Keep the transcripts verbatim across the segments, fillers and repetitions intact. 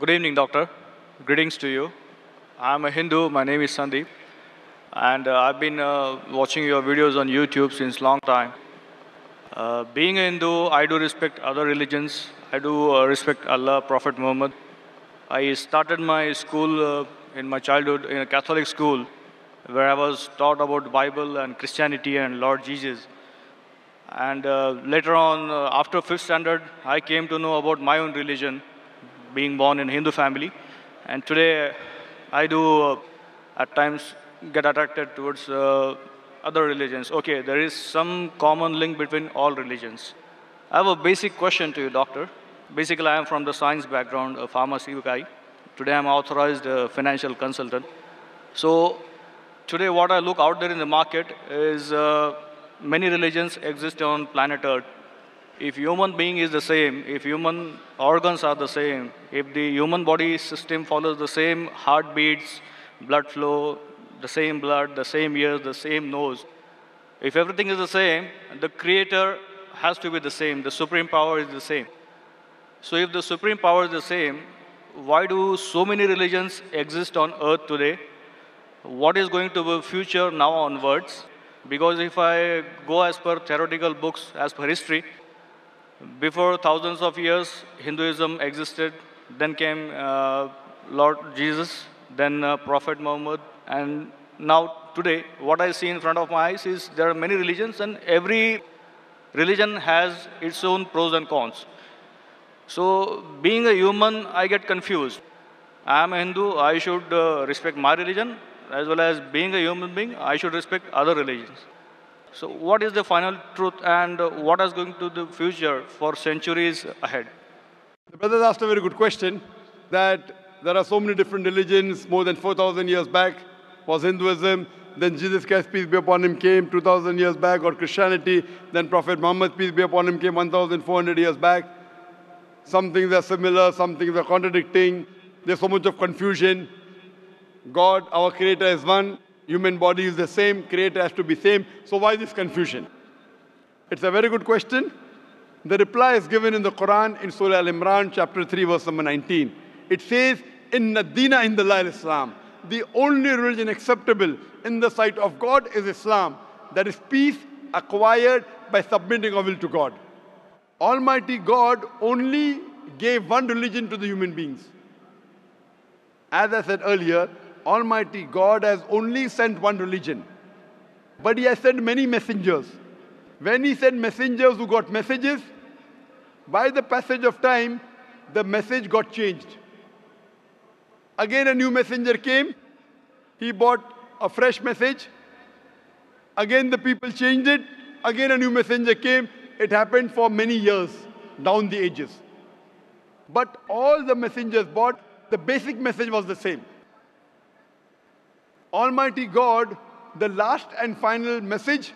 Good evening, doctor. Greetings to you. I'm a Hindu. My name is Sandeep. And uh, I've been uh, watching your videos on YouTube since long time. Uh, being a Hindu, I do respect other religions. I do uh, respect Allah, Prophet Muhammad. I started my school uh, in my childhood in a Catholic school where I was taught about Bible and Christianity and Lord Jesus. And uh, later on, uh, after fifth standard, I came to know about my own religion, being born in a Hindu family. And today, I do uh, at times get attracted towards uh, other religions. Okay, there is some common link between all religions. I have a basic question to you, doctor. Basically, I am from the science background, a pharmacy guy. Today, I'm authorized uh, financial consultant. So, today, what I look out there in the market is uh, many religions exist on planet Earth. If human being is the same, if human organs are the same, if the human body system follows the same heartbeats, blood flow, the same blood, the same ears, the same nose, if everything is the same, the creator has to be the same, the supreme power is the same. So if the supreme power is the same, why do so many religions exist on earth today? What is going to be the future now onwards? Because if I go as per theoretical books, as per history, before thousands of years, Hinduism existed. Then came uh, Lord Jesus, then uh, Prophet Muhammad. And now today, what I see in front of my eyes is there are many religions and every religion has its own pros and cons. So being a human, I get confused. I am a Hindu, I should uh, respect my religion, as well as being a human being, I should respect other religions. So what is the final truth and uh, what is going to the future for centuries ahead? The brother asked a very good question, that there are so many different religions. More than four thousand years back was Hinduism. Then Jesus Christ, peace be upon him, came two thousand years back, or Christianity. Then Prophet Muhammad, peace be upon him, came one thousand four hundred years back. Some things are similar, some things are contradicting. There's so much of confusion. God, our creator, is one. Human body is the same. Creator has to be same. So why this confusion? It's a very good question. The reply is given in the Quran in Surah Al-Imran, chapter three, verse number nineteen. It says, Inna Dina Indallahil Islam. The only religion acceptable in the sight of God is Islam. That is peace acquired by submitting our will to God. Almighty God only gave one religion to the human beings. As I said earlier, Almighty God has only sent one religion. But He has sent many messengers. When He sent messengers who got messages, by the passage of time, the message got changed. Again a new messenger came. He brought a fresh message. Again the people changed it. Again a new messenger came. It happened for many years, down the ages. But all the messengers brought, the basic message was the same. Almighty God, the last and final message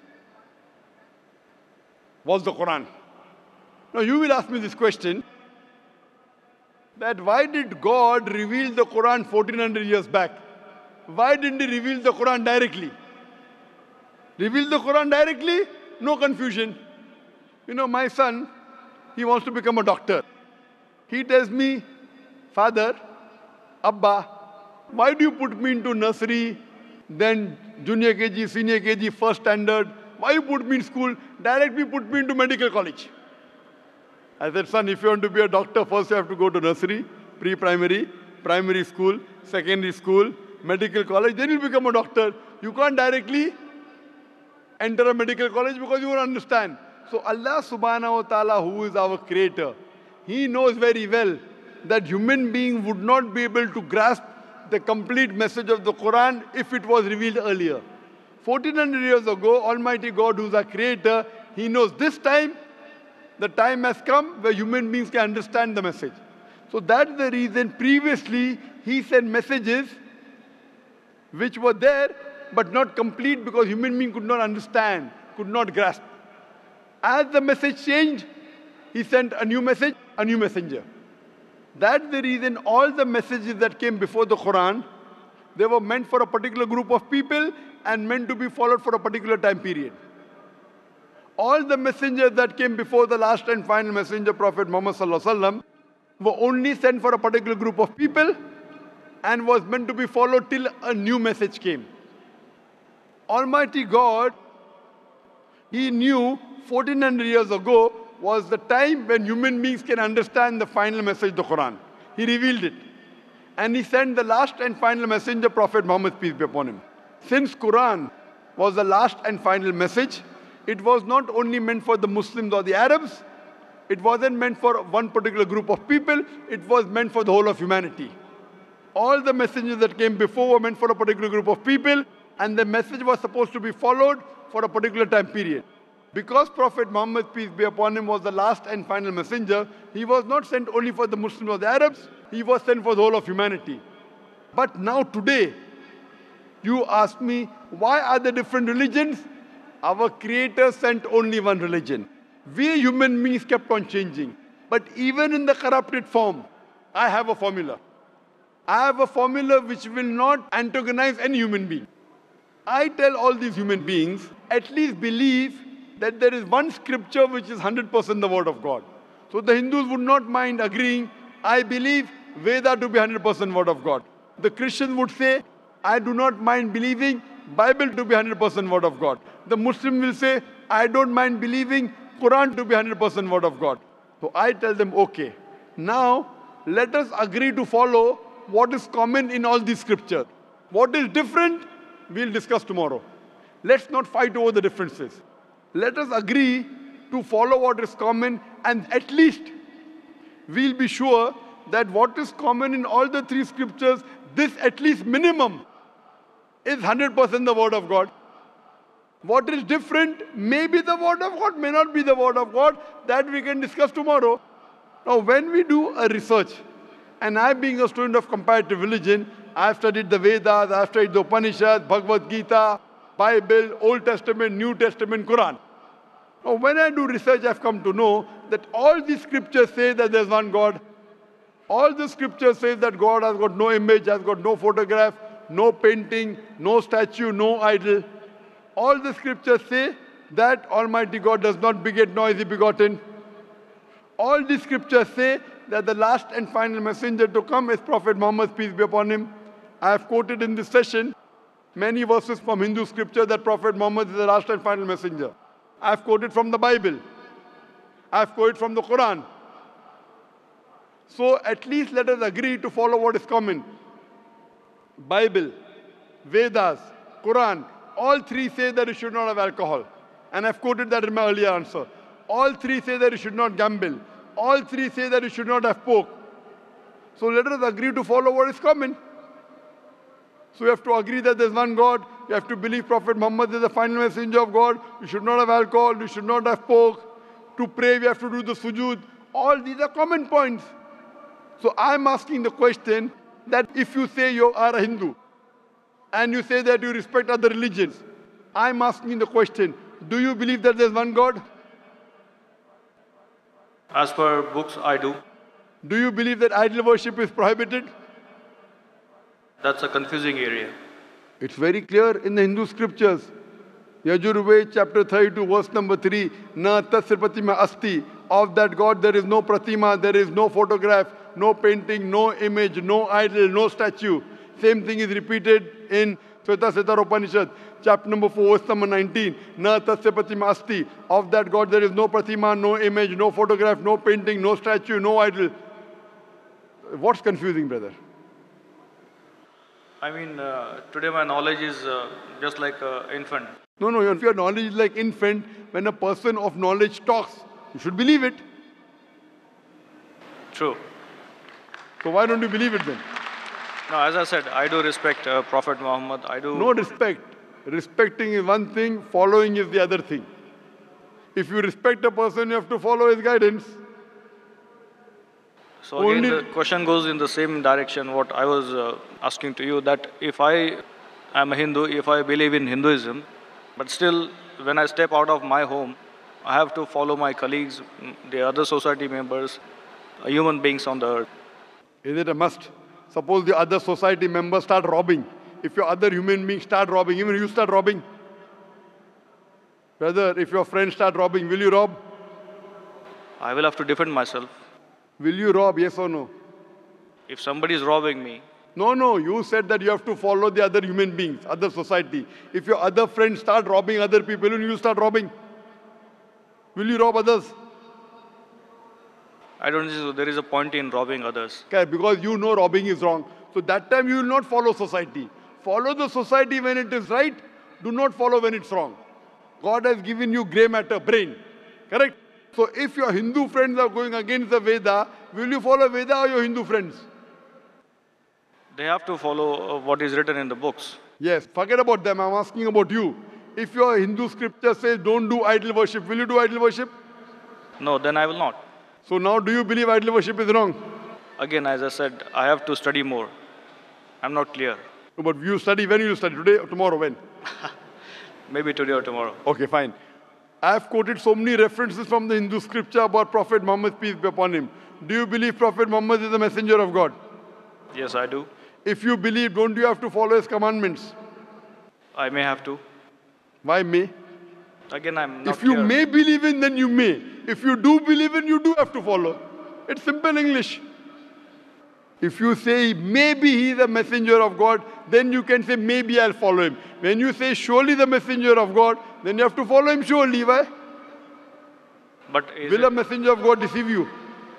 was the Quran. Now you will ask me this question, that why did God reveal the Quran fourteen hundred years back? Why didn't He reveal the Quran directly? Reveal the Quran directly? No confusion. You know, my son, he wants to become a doctor. He tells me, Father, Abba, why do you put me into nursery, then junior K G, senior K G, first standard? Why you put me in school? Directly put me into medical college. I said, son, if you want to be a doctor, first you have to go to nursery, pre-primary, primary school, secondary school, medical college, then you'll become a doctor. You can't directly enter a medical college because you won't understand. So Allah subhanahu wa ta'ala, who is our creator, He knows very well that human being would not be able to grasp the complete message of the Quran if it was revealed earlier. fourteen hundred years ago, Almighty God, who is our creator, He knows this time, the time has come where human beings can understand the message. So that's the reason previously He sent messages which were there but not complete because human being could not understand, could not grasp. As the message changed, He sent a new message, a new messenger. That's the reason all the messages that came before the Quran, they were meant for a particular group of people and meant to be followed for a particular time period. All the messengers that came before the last and final messenger, Prophet Muhammad Sallallahu Alaihi Wasallam, were only sent for a particular group of people and was meant to be followed till a new message came. Almighty God, He knew fourteen hundred years ago was the time when human beings can understand the final message of the Quran. He revealed it. And He sent the last and final messenger, Prophet Muhammad, peace be upon him. Since Quran was the last and final message, it was not only meant for the Muslims or the Arabs, it wasn't meant for one particular group of people, it was meant for the whole of humanity. All the messengers that came before were meant for a particular group of people, and the message was supposed to be followed for a particular time period. Because Prophet Muhammad, peace be upon him, was the last and final messenger, he was not sent only for the Muslims or the Arabs, he was sent for the whole of humanity. But now today, you ask me, why are there different religions? Our Creator sent only one religion. We human beings kept on changing. But even in the corrupted form, I have a formula. I have a formula which will not antagonize any human being. I tell all these human beings, at least believe that there is one scripture which is one hundred percent the word of God. So the Hindus would not mind agreeing, I believe Veda to be one hundred percent word of God. The Christians would say, I do not mind believing Bible to be one hundred percent word of God. The Muslim will say, I don't mind believing Quran to be one hundred percent word of God. So I tell them, okay, now let us agree to follow what is common in all these scriptures. What is different, we'll discuss tomorrow. Let's not fight over the differences. Let us agree to follow what is common, and at least we'll be sure that what is common in all the three scriptures, this at least minimum is one hundred percent the word of God. What is different may be the word of God, may not be the word of God. That we can discuss tomorrow. Now, when we do a research, and I being a student of comparative religion, I've studied the Vedas, I've studied the Upanishads, Bhagavad Gita, Bible, Old Testament, New Testament, Quran. Now, when I do research, I've come to know that all these scriptures say that there's one God. All the scriptures say that God has got no image, has got no photograph, no painting, no statue, no idol. All the scriptures say that Almighty God does not beget nor is He begotten. All the scriptures say that the last and final messenger to come is Prophet Muhammad, peace be upon him. I have quoted in this session many verses from Hindu scripture that Prophet Muhammad is the last and final messenger. I have quoted from the Bible. I have quoted from the Quran. So at least let us agree to follow what is common. Bible, Vedas, Quran, all three say that you should not have alcohol. And I've quoted that in my earlier answer. All three say that you should not gamble. All three say that you should not have pork. So let us agree to follow what is common. So you have to agree that there's one God. You have to believe Prophet Muhammad is the final messenger of God. You should not have alcohol. You should not have pork. To pray, we have to do the sujood. All these are common points. So I'm asking the question that if you say you are a Hindu and you say that you respect other religions, I'm asking the question, do you believe that there's one God? As per books, I do. Do you believe that idol worship is prohibited? That's a confusing area. It's very clear in the Hindu scriptures. Yajurved, chapter thirty-two, verse number three. Na tasya pratima asti. Of that God there is no pratima, there is no photograph, no painting, no image, no idol, no statue. Same thing is repeated in Shveta Upanishad, chapter number four, verse number nineteen. Na tasya pratima asti. Of that God there is no pratima, no image, no photograph, no painting, no statue, no idol. What's confusing, brother? I mean, uh, today my knowledge is uh, just like an infant. No, no, if your knowledge is like infant, when a person of knowledge talks, you should believe it. True. So why don't you believe it then? No, as I said, I do respect uh, Prophet Muhammad. I do. No respect. Respecting is one thing, following is the other thing. If you respect a person, you have to follow his guidance. So again, the question goes in the same direction what I was uh, asking to you, that if I am a Hindu, if I believe in Hinduism, but still when I step out of my home, I have to follow my colleagues, the other society members, uh, human beings on the earth. Is it a must? Suppose the other society members start robbing. If your other human beings start robbing, even you start robbing. Brother, if your friends start robbing, will you rob? I will have to defend myself. Will you rob, yes or no? If somebody is robbing me, No, no, you said that you have to follow the other human beings, other society. If your other friends start robbing other people, will you start robbing? Will you rob others? I don't think so. There is a point in robbing others. Okay, because you know robbing is wrong. So that time you will not follow society. Follow the society when it is right. Do not follow when it's wrong. God has given you grey matter, brain. Correct? So if your Hindu friends are going against the Veda, will you follow Veda or your Hindu friends? They have to follow uh, what is written in the books. Yes, forget about them. I'm asking about you. If your Hindu scripture says don't do idol worship, will you do idol worship? No, then I will not. So now do you believe idol worship is wrong? Again, as I said, I have to study more. I'm not clear. No, but you study, when will you study? Today or tomorrow? When? Maybe today or tomorrow. Okay, fine. I have quoted so many references from the Hindu scripture about Prophet Muhammad, peace be upon him. Do you believe Prophet Muhammad is the messenger of God? Yes, I do. If you believe, don't you have to follow his commandments? I may have to. Why may? Again, I'm not If you clear. may believe in, then you may. If you do believe in, you do have to follow. It's simple English. If you say maybe he is a messenger of God, then you can say maybe I'll follow him. When you say surely the messenger of God, then you have to follow him surely. Why? But, is Will it, a messenger of God deceive you?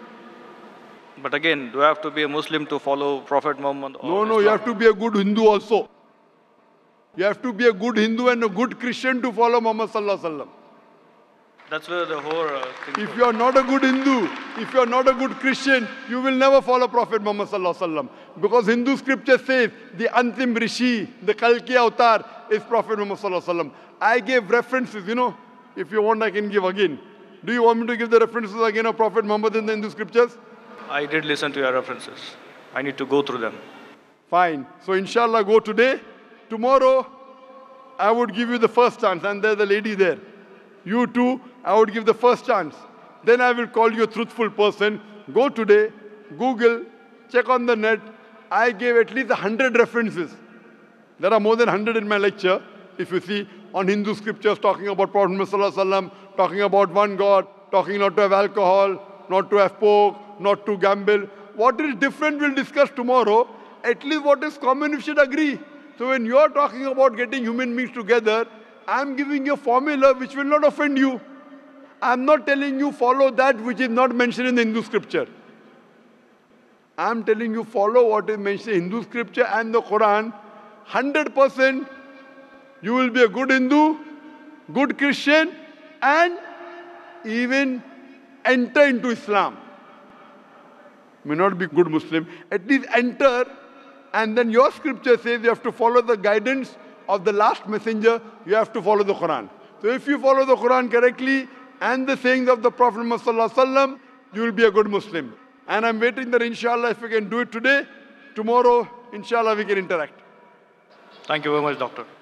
but again, do I have to be a Muslim to follow Prophet Muhammad? Or No, no, you Islam? have to be a good Hindu also. You have to be a good Hindu and a good Christian to follow Muhammad Sallallahu Alaihi Wasallam. That's where the whole uh, thing If goes. you are not a good Hindu, if you are not a good Christian, you will never follow Prophet Muhammad Sallallahu Alaihi Wasallam. Because Hindu scripture says the Antim Rishi, the Kalki Avatar is Prophet Muhammad Sallallahu Alaihi Wasallam. I gave references, you know. If you want, I can give again. Do you want me to give the references again of Prophet Muhammad in the Hindu scriptures? I did listen to your references. I need to go through them. Fine. So inshallah, go today. Tomorrow, I would give you the first chance. And there's a lady there. You too, I would give the first chance. Then I will call you a truthful person. Go today, Google, check on the net. I gave at least a hundred references. There are more than a hundred in my lecture. If you see, on Hindu scriptures, talking about Prophet Muhammad Sallallahu Alaihi Wasallam, talking about one God, talking not to have alcohol, not to have pork, not to gamble. What is different we'll discuss tomorrow. At least what is common we should agree. So when you're talking about getting human beings together, I'm giving you a formula which will not offend you. I'm not telling you follow that which is not mentioned in the Hindu scripture. I'm telling you follow what is mentioned in Hindu scripture and the Quran. one hundred percent you will be a good Hindu, good Christian, and even enter into Islam. May not be good Muslim, at least enter, and then your scripture says you have to follow the guidance of the last messenger, you have to follow the Quran. So if you follow the Quran correctly and the sayings of the Prophet Muhammad Sallallahu Alaihi Wasallam, you will be a good Muslim. And I'm waiting that inshallah if we can do it today, tomorrow inshallah we can interact. Thank you very much, doctor.